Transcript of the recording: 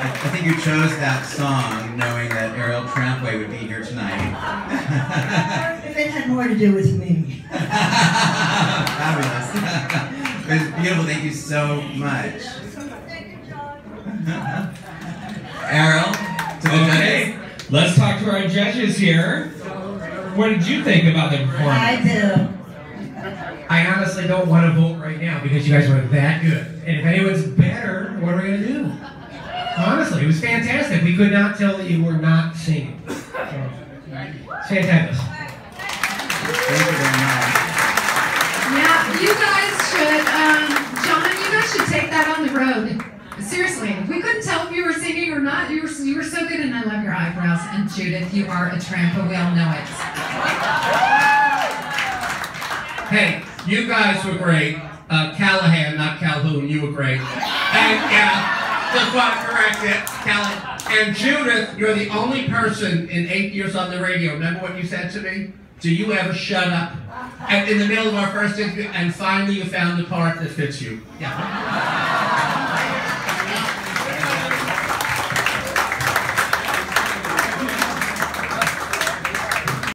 I think you chose that song knowing that Ariel Tramp would be here tonight. If it had more to do with me. Fabulous. It was beautiful. Thank you so much. Thank you, John. Ariel, to the Okay, let's talk to our judges here. What did you think about the performance? I do. I honestly don't want to vote right now because you guys were that good. And if anyone's better, what are we going to do? Honestly, it was fantastic. We could not tell that you were not singing. So, it's fantastic. Thank you very much. Yeah, you guys should, John, you guys should take that on the road. Seriously, we couldn't tell if you were singing or not. You were so good, and I love your eyebrows. And Judith, you are a tramp, but we all know it. Hey, you guys were great. Callahan, not Calhoun, you were great. And yeah, just want to correct it, Callahan. And Judith, you're the only person in 8 years on the radio. Remember what you said to me? Do you ever shut up? And in the middle of our first interview, and finally you found the part that fits you. Yeah.